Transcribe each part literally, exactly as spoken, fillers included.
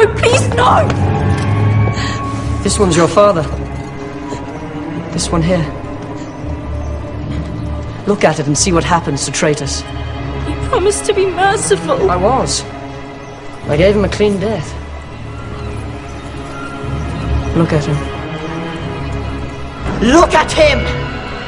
No, please, no! This one's your father. This one here. Look at it and see what happens to traitors. You promised to be merciful. I was. I gave him a clean death. Look at him. Look at him!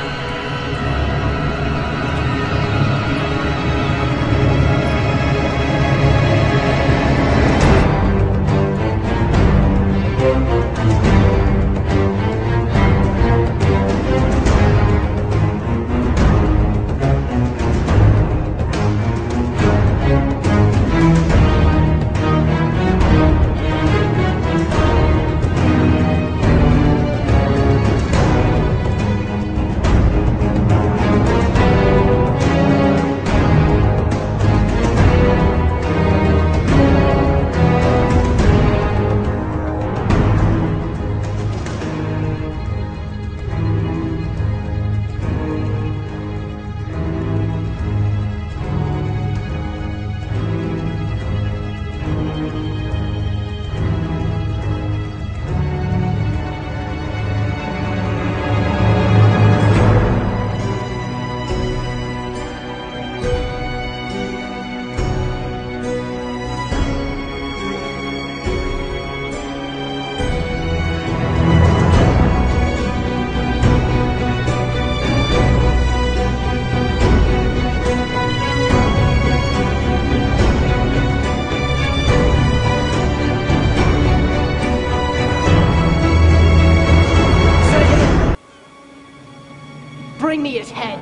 Bring me his head.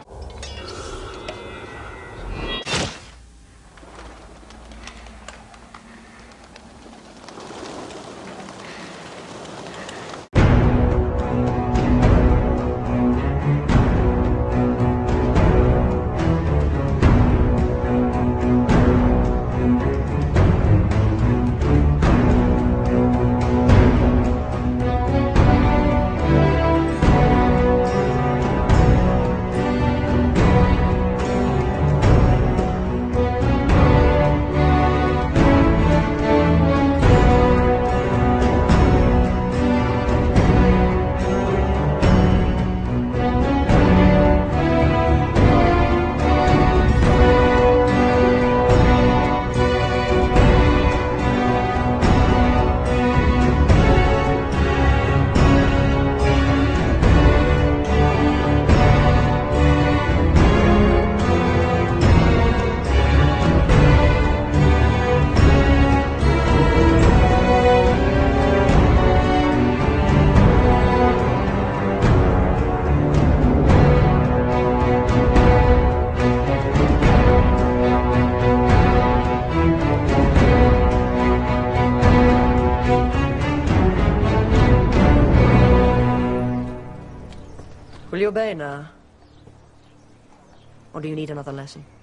Will you obey now? Or do you need another lesson?